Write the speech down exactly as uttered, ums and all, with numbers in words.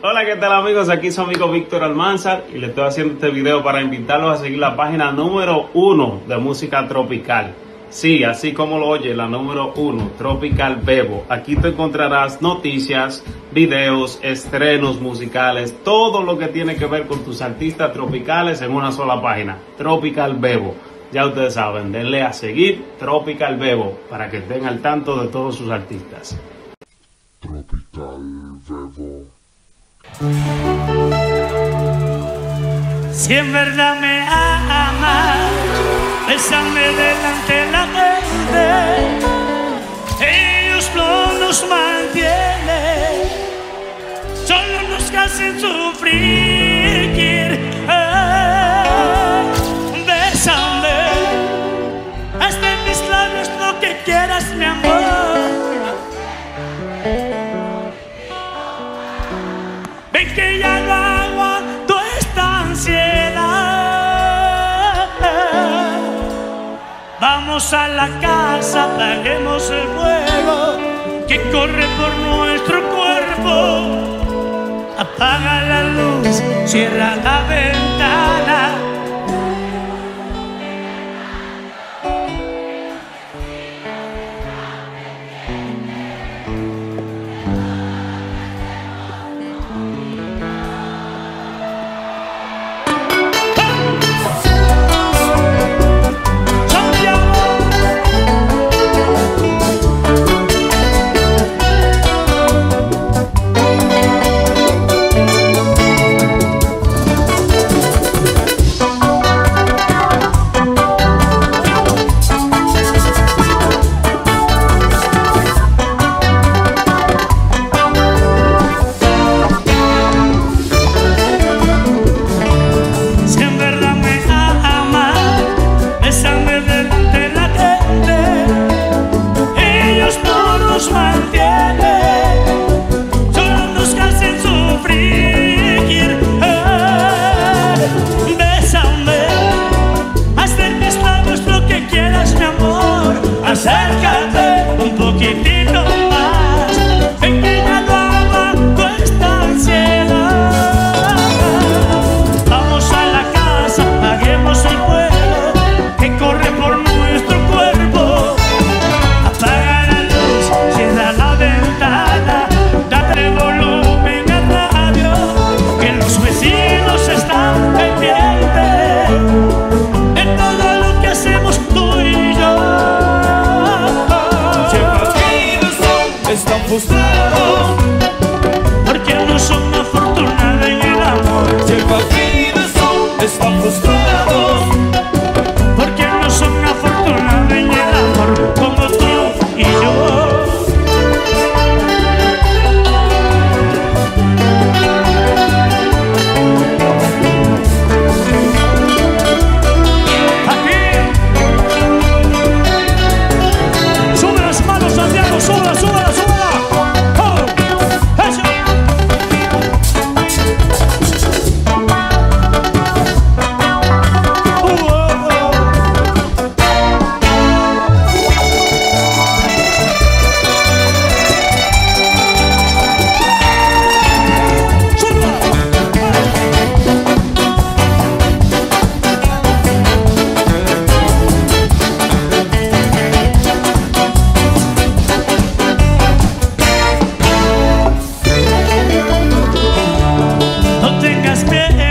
Hola, ¿qué tal amigos? Aquí su amigo Víctor Almanzar y le estoy haciendo este video para invitarlos a seguir la página número uno de música tropical. Sí, así como lo oye, la número uno, Tropical Bebo. Aquí te encontrarás noticias, videos, estrenos musicales, todo lo que tiene que ver con tus artistas tropicales en una sola página, Tropical Bebo. Ya ustedes saben, denle a seguir Tropical Bebo para que estén al tanto de todos sus artistas. Tropical Bebo. Si en verdad me amas, bésame delante de la gente. Ellos no nos mantienen, solo nos hacen sufrir. Eh, bésame, hasta en mis labios lo que quieras, mi amor. Ven que ya no aguanto esta ansiedad. Vamos a la casa, apaguemos el fuego que corre por nuestro cuerpo. Apaga la luz, cierra la ventana. Acércate un poquitito más, ven que ya no aguanto esta ansiedad. Vamos a la casa, apaguemos el fuego que corre por nuestro cuerpo. Apaga la luz, cierra la ventana, dale volumen al radio, que los vecinos están pendientes de todo lo que hacemos tú y yo. Están frustrados porque no son afortunados en el amor. Lleva vida, son, están frustrados Porque no son afortunados en el amor como tú y yo. Aquí sube las manos, Santiago, sube, sube. No tengas miedo.